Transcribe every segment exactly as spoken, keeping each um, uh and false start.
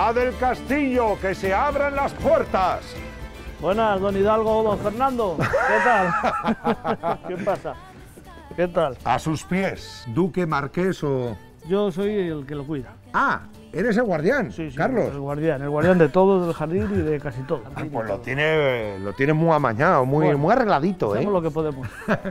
la del castillo, que se abran las puertas. Buenas, don Hidalgo, don Fernando. ¿Qué tal? ¿Qué pasa? ¿Qué tal? A sus pies, duque, marqués o... Yo soy el que lo cuida. Ah, eres el guardián, Sí, sí, Carlos. el guardián, el guardián de todo, del jardín y de casi todo. Ah, pues lo tiene, lo tiene muy amañado, muy, Bueno, muy arregladito, ¿eh? Hacemos lo que podemos.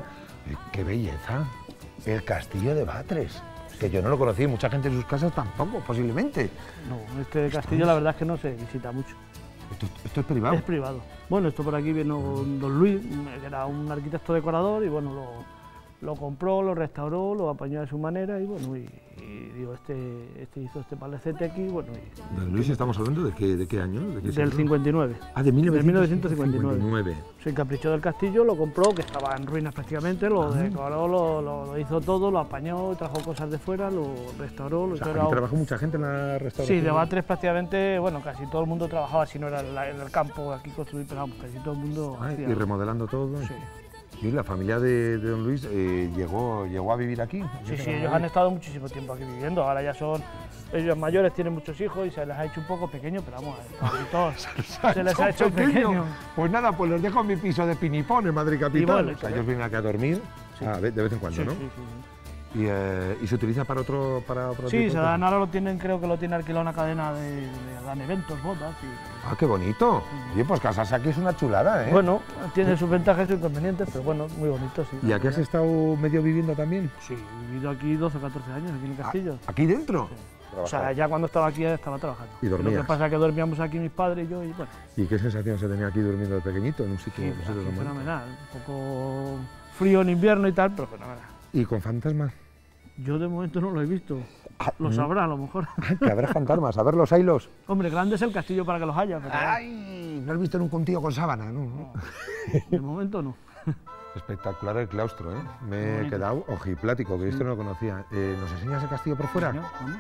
¡Qué belleza! El castillo de Batres, que yo no lo conocí, mucha gente en sus casas tampoco, posiblemente. No, este castillo la verdad es que no se visita mucho. Esto, esto es privado. Es privado. Bueno, esto por aquí vino don Luis, que era un arquitecto decorador y bueno, lo... Lo compró, lo restauró, lo apañó de su manera y bueno, y, y digo, este, este hizo este palacete aquí, bueno... Y, Don Luis, ¿estamos hablando de qué, de qué año? ¿De qué del siglo? cincuenta y nueve. Ah, de mil novecientos cincuenta y nueve. mil novecientos cincuenta y nueve. Se encaprichó del castillo, lo compró, que estaba en ruinas prácticamente, lo decoró, lo, lo, lo hizo todo, lo apañó, trajo cosas de fuera, lo restauró, lo O sea, hizo... aquí trabajó mucha gente en la restauración. Sí, de Batres prácticamente, bueno, casi todo el mundo trabajaba, si no era en, la, en el campo, aquí construir, pero vamos, casi todo el mundo Ah, hacía... y remodelando todo. Sí. Y la familia de, de don Luis eh, llegó, llegó a vivir aquí. Sí, sí, ellos han estado muchísimo tiempo aquí viviendo, ahora ya son, ellos mayores, tienen muchos hijos y se les ha hecho un poco pequeño, pero vamos, a todos se les ha hecho pequeño. Pues nada, pues los dejo en mi piso de Pinipón, en Madrid capital. Y bueno, o sea, ellos vienen aquí a dormir, Sí. ah, de, de vez en cuando, Sí, ¿no? sí, sí, sí. Y, eh, y se utiliza para otro, para otro Sí, tipo se de dan, cosas? ahora lo tienen, creo que lo tiene alquilado una cadena de, de dan eventos, bodas y... Ah, qué bonito. Oye, pues casarse aquí es una chulada, ¿eh? Bueno, tiene sus ventajas y sus inconvenientes, pero bueno, muy bonito, sí. ¿Y aquí has estado medio viviendo también? Sí, he vivido aquí doce o catorce años, aquí en el castillo. ¿Aquí dentro? O sea, ya cuando estaba aquí ya estaba trabajando. ¿Y dormías? Lo que pasa es que dormíamos aquí mis padres y yo y bueno... ¿Y qué sensación se tenía aquí durmiendo de pequeñito en un sitio, Sí, en un sitio aquí tan bonito? fenomenal, un poco frío en invierno y tal, pero fenomenal. ¿Y con fantasmas? Yo de momento no lo he visto, Ah, lo ¿mm? sabrá a lo mejor. Que habrá fantasmas, a ver los ailos. Hombre, grande es el castillo para que los haya, pero ¡Ay! ¿No has visto nunca un tío con sábana? No, no. de momento no. Espectacular el claustro, ¿eh? Me he bonito. quedado ojiplático, que esto no lo conocía. Eh, ¿Nos enseñas el castillo por fuera? Señor, vamos.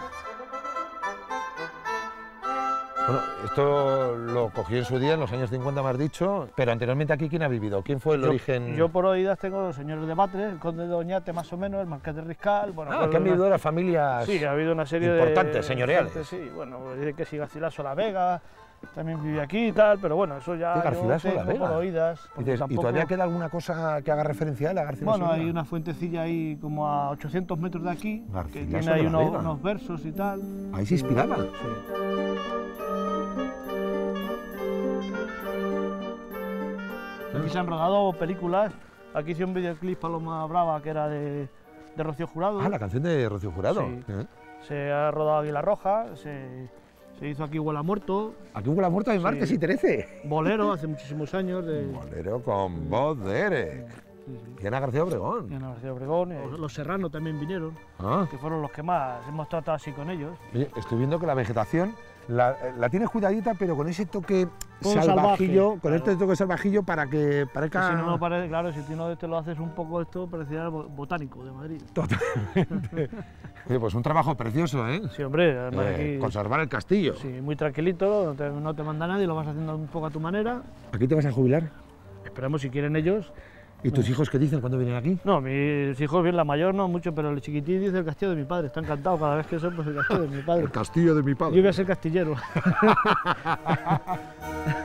Bueno, esto lo cogí en su día, en los años cincuenta me has dicho, pero anteriormente aquí, ¿quién ha vivido? ¿Quién fue el Yo, origen? yo por oídas tengo los señores de Batres, el conde de Oñate más o menos, el marqués de Riscal, bueno... Ah, pues que han una- vivido las familias... Sí, ha habido una serie importantes, de... señoriales. gente, sí, bueno, pues dice que sí, Garcilaso la Vega, también vive aquí y tal, pero bueno, eso ya ¿Qué, yo Garcilaso la tengo por Vega? oídas. Y, porque dices, ¿y tampoco- todavía queda alguna cosa que haga referencia a él, a Garcilaso Bueno, Vega? hay una fuentecilla ahí como a ochocientos metros de aquí, que Garcilaso tiene de ahí la unos, Vega. unos versos y tal. Ahí se inspiraba. Sí. Aquí se han rodado películas, aquí hice un videoclip Paloma Brava que era de, de Rocío Jurado. Ah, la canción de Rocío Jurado. Sí. ¿Eh? Se ha rodado Águila Roja, se, se hizo aquí Huela Muerto, Aquí hubo la muerte de Martes Sí. y Terece. Bolero hace muchísimos años de... Bolero con voz de Eric. Sí, sí. Y Ana García Obregón. Y Ana García Obregón, eh, los Serrano también vinieron, Ah. que fueron los que más hemos tratado así con ellos. Oye, estoy viendo que la vegetación la, la tienes cuidadita, pero con ese toque Un salvajillo, salvaje, con este claro. toque salvajillo para que Que parezca... si no, no parece, claro, si tú no te lo haces un poco esto, parecía el bo- botánico de Madrid. Totalmente. Oye, pues un trabajo precioso, ¿eh? Sí, hombre, además Eh, aquí... conservar el castillo. Sí, muy tranquilito, no te, no te manda nadie, lo vas haciendo un poco a tu manera. ¿Aquí te vas a jubilar? Esperamos si quieren ellos. ¿Y tus hijos qué dicen cuando vienen aquí? No, mis hijos, bien, la mayor no mucho, pero el chiquitín dice el castillo de mi padre. Está encantado cada vez que eso, pues el castillo de mi padre. castillo de mi Yo voy a ser castillero.